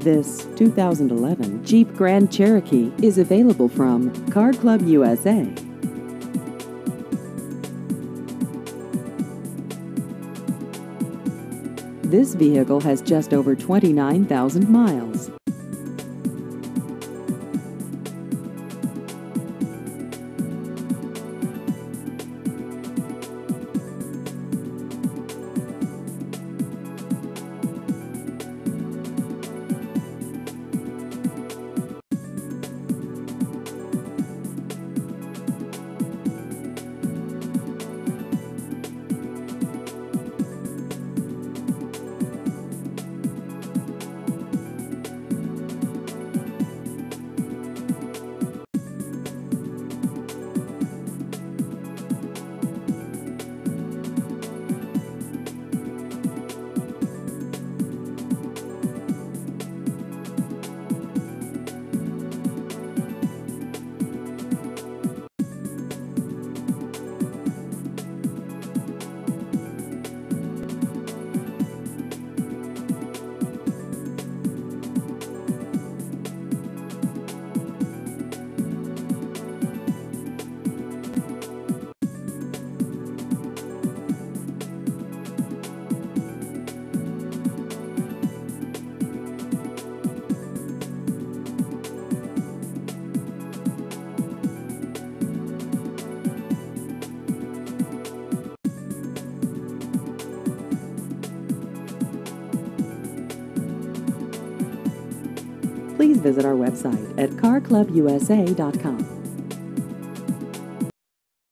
This 2011 Jeep Grand Cherokee is available from Car Club USA. This vehicle has just over 29,000 miles. Please visit our website at carclubusa.com.